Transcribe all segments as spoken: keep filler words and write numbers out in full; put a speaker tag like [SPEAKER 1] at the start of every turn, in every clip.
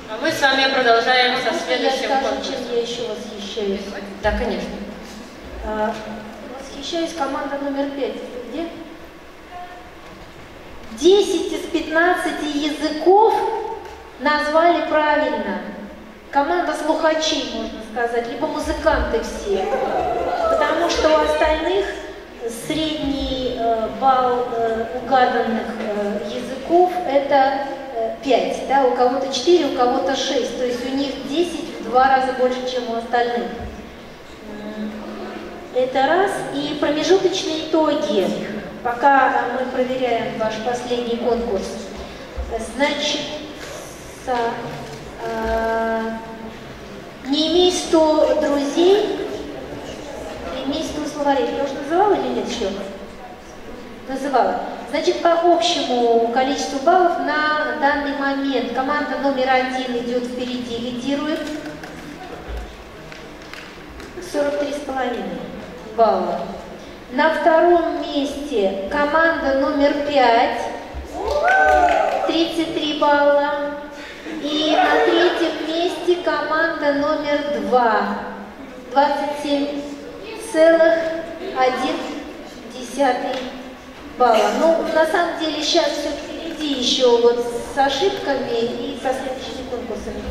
[SPEAKER 1] А мы с вами продолжаем со следующим конкурсом.
[SPEAKER 2] Чем я еще восхищаюсь?
[SPEAKER 1] Да, конечно.
[SPEAKER 2] А, восхищаюсь команда номер пять. Где? десять из пятнадцати языков назвали правильно. Команда слухачей, можно сказать, либо музыканты все. Потому что у остальных средний э, балл э, угаданных э, языков это э, пять. Да? У кого-то четыре, у кого-то шесть. То есть у них десять в два раза больше, чем у остальных. Это раз. И промежуточные итоги. Пока мы проверяем ваш последний конкурс. Значит, э, не имей сто друзей, имей сто словарей. Я уже называла или нет еще? Называла. Значит, по общему количеству баллов на данный момент команда номер один идет впереди, лидирует. сорок три с половиной балла. На втором месте команда номер пять, тридцать три балла. И на третьем месте команда номер два, двадцать семь целых одна десятая балла. Ну, на самом деле, сейчас все впереди еще вот с ошибками и со следующими конкурсами.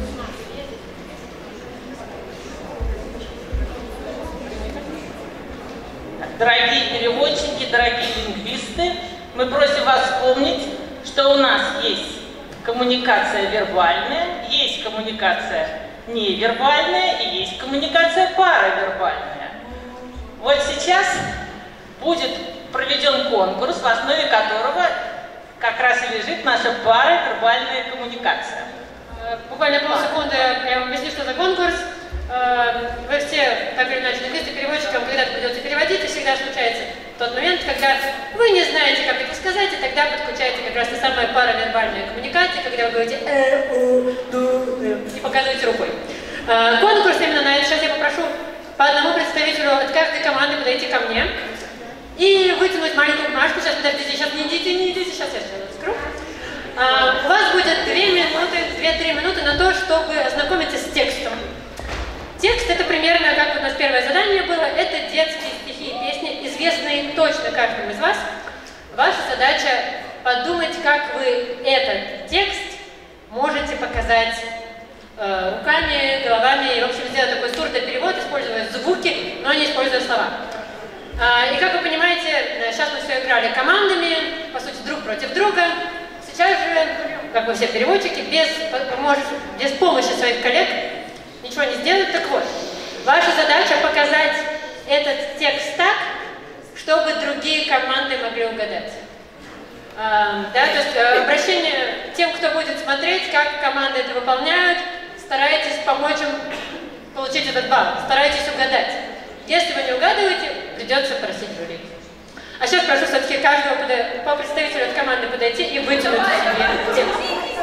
[SPEAKER 3] Дорогие переводчики, дорогие лингвисты, мы просим вас вспомнить, что у нас есть коммуникация вербальная, есть коммуникация невербальная и есть коммуникация паравербальная. Вот сейчас будет проведен конкурс, в основе которого как раз и лежит наша паравербальная коммуникация.
[SPEAKER 1] Буквально полсекунды я вам объясню, что за конкурс. Вы все, так или иначе, лингвисты, переводчикам, когда-то придется переводить, и всегда случается тот момент, когда вы не знаете, как это сказать, и тогда подключаете как раз та самая паравербальная коммуникация, когда вы говорите э, у, ду, э, и показываете рукой. Конкурс именно на это. Сейчас я попрошу по одному представителю от каждой команды подойти ко мне и вытянуть маленькую бумажку. Сейчас, подождите, сейчас не идите, не идите, сейчас я сейчас раскрою. У вас будет две минуты, две-три минуты на то, чтобы ознакомиться с текстом. Текст — это примерно, как у нас первое задание было, это детские стихи и песни, известные точно каждому из вас. Ваша задача подумать, как вы этот текст можете показать э, руками, головами, и, в общем, сделать такой сурдоперевод, используя звуки, но не используя слова. А, и, как вы понимаете, сейчас мы все играли командами, по сути, друг против друга. Сейчас же, как вы все переводчики, без, может, без помощи своих коллег ничего не сделать. Так вот, ваша задача показать этот текст так, чтобы другие команды могли угадать. А, да, то есть обращение тем, кто будет смотреть, как команды это выполняют, старайтесь помочь им получить этот балл, старайтесь угадать. Если вы не угадываете, придется просить жюри. А сейчас прошу все-таки каждого по представителю от команды подойти и вытянуть себе текст.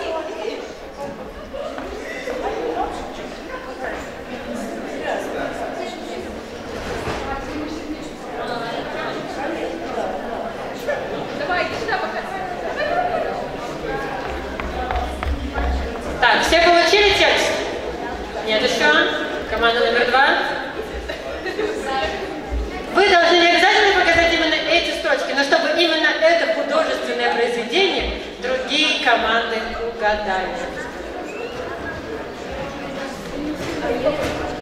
[SPEAKER 1] Так, все получили текст? Нет еще? Команда номер два. Вы должны не обязательно показать именно эти строчки, но чтобы именно это художественное произведение другие команды угадали.